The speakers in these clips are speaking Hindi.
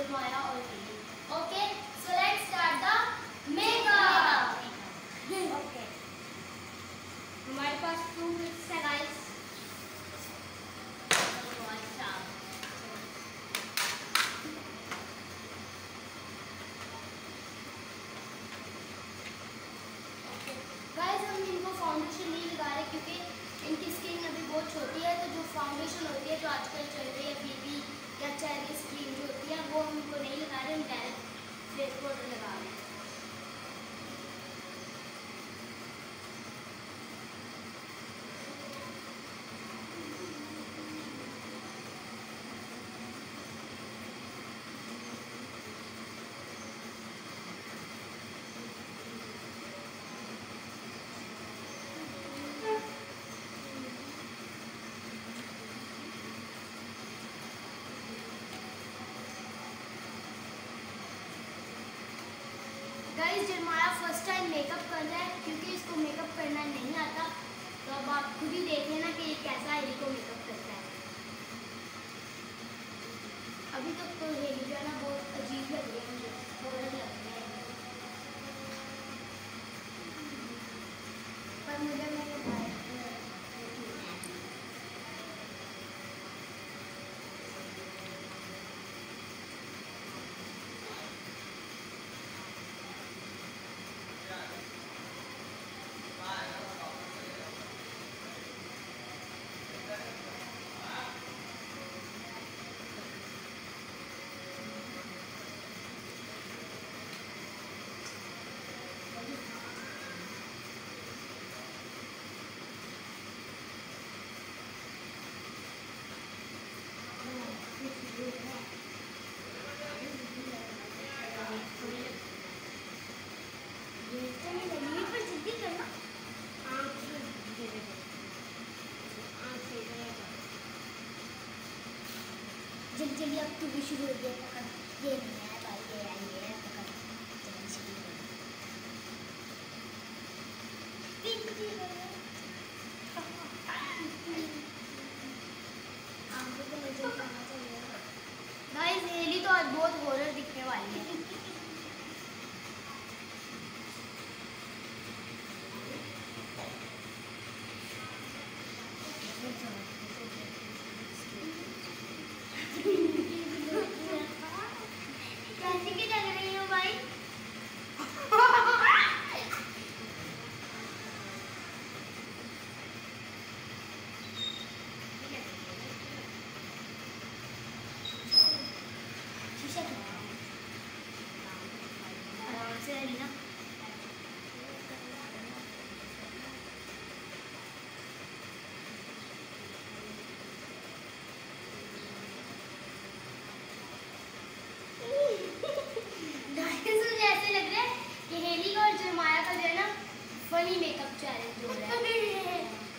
जरमाया और हेली। Okay, so let's start the makeup. Okay, हमारे पास 2 मिनट्स है गाइस। गाइस हम इनको फाउंडेशन नहीं लगा रहे क्योंकि इनकी स्किन अभी बहुत छोटी है, तो जो फाउंडेशन होती है जो आजकल चल रही है बीबी या चेरी स्किन जो होती है वो हम इनको नहीं लगा रहे, हम डायरेक्ट फेस पाउडर लगा रहे हैं। गाइस जरमाया फर्स्ट टाइम मेकअप कर रहा है क्योंकि इसको मेकअप करना नहीं आता, तो अब आप खुद ही देख लेना कि ये कैसा हेली को मेकअप करता है। अभी तक तो हेली जो है ना बहुत अजीब लग रही है मुझे, हॉरर लग रहा है, पर मुझे जल्दी अब तू भी शुरू हो गया पकड़, ये नहीं है भाई, ये है पकड़, जल्दी शुरू हो गाइस हेली तो आज बहुत हॉरर दिखने वाली है। कैसी की लग रही हो भाई? आराम से है ना। ऐसे लग रहा है कि हेली का और जरमाया का जो है ना फनी मेकअप चैलेंज हो रहा है।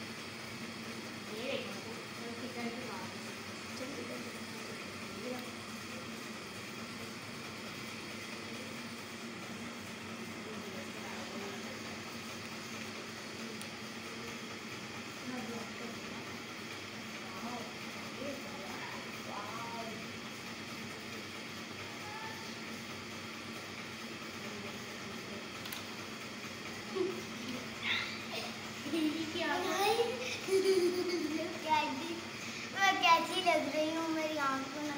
कैसी लग रही हूँ, मेरी आंखों ना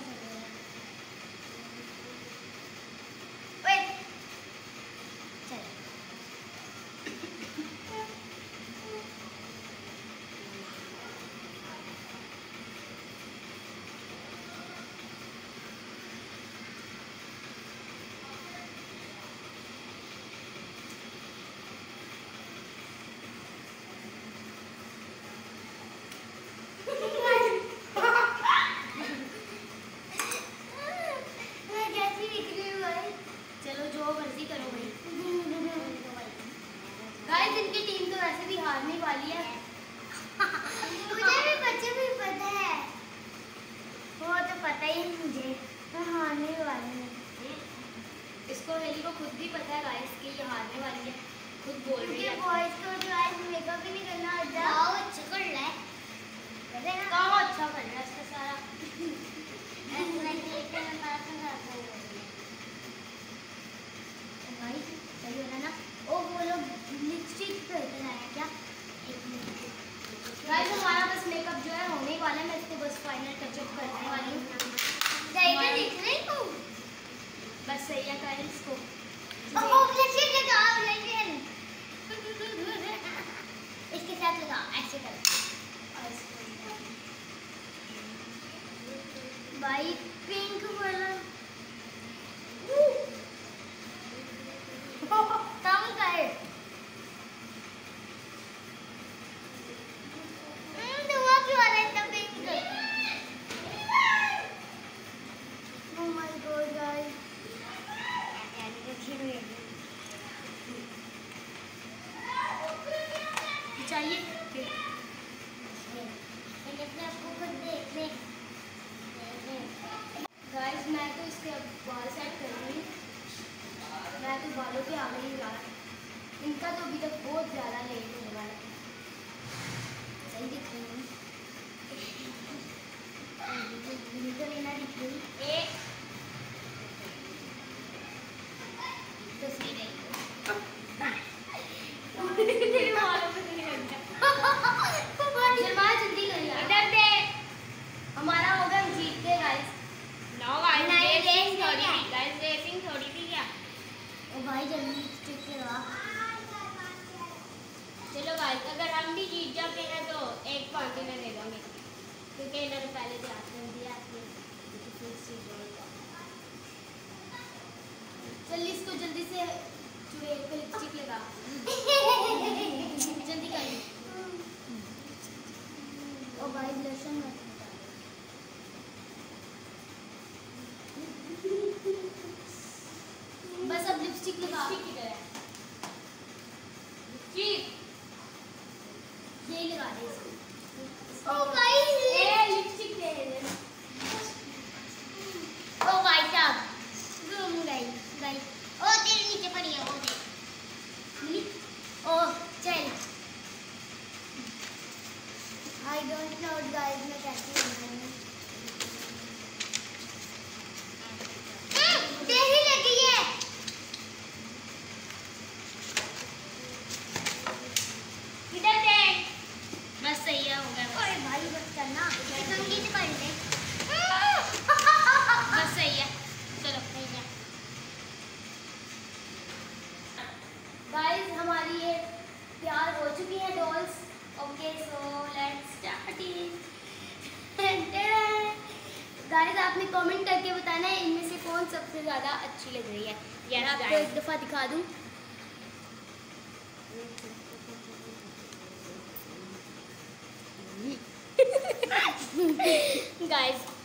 इनकी टीम तो वैसे भी हारने वाली है। मुझे भी पता है, वो तो पता ही मुझे तो हारने वाले हैं। इसको हेली को खुद भी पता है गाइस कि ये हारने वाली है, खुद बोल रही है। बॉयज को तो गाइस मेकअप भी नहीं करना आता। बहुत अच्छा कर रहा है, काम अच्छा कर रहा है इसका सारा। ऐसा नहीं है कि मैं बस सही है गाइस इसको। इसके साथ लगा ऐसे कर भाई पिंक वाला कम कर दुआ क्यों आ रहा है इतना pink. Oh my god guys चाहिए गाइस मैं तो इसके बाल सेट कर रही हूँ। मैं तो बालों पे आ गई यार। इनका तो अभी तक बहुत ज़्यादा लेट होने वाला है। सही दिख रही हूँ तो लेना दिख रही एक तस्वीर जल्दी करिए इधर दे। हमारा होगा हम जीतते गाइस। नो गाइस रेसिंग थोड़ी थी क्या। ओ भाई जल्दी लिपस्टिक लगा। चलो गाइस अगर हम भी जीत जाते हैं तो एक पार्टी में दे देंगे क्योंकि इन्होंने पहले ध्यान दिया। चल इसको जल्दी से चुहे पे लिपस्टिक लगा। जल्दी करिए। ओ भाई ब्लशन मत बस अब लिपस्टिक लगा। ये लगा दे इसको। ओ गाइस लिपस्टिक दे दे। ओ गाइस अब रूम गाइस ओ तेरे नीचे पड़ी है वो दे। ओ चल आई डोंट नो गाइस मैं कैसे बनाऊंगी। तेरी लगी है इधर देख। बस सही है हो गया। ओए भाई बस चलना कंघी से पढ़ ले। बस सही है चलो सही है। गाइस हमारी ये तैयार हो चुकी है dolls. Okay so let's start it. Guys आपने कमेंट करके बताना है इनमें से कौन सबसे ज़्यादा अच्छी लग रही है। मैं आपको एक दफ़ा दिखा दूँ। गाइस